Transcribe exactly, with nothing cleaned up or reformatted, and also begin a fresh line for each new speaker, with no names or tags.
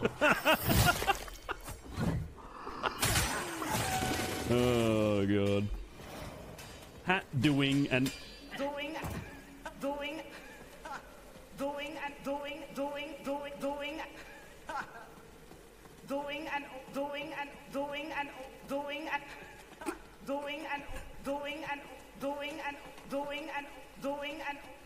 Oh god. Hat doing and
doing, doing, doing and doing, doing, doing, doing, doing and doing and doing and doing and doing and doing and doing and doing and doing and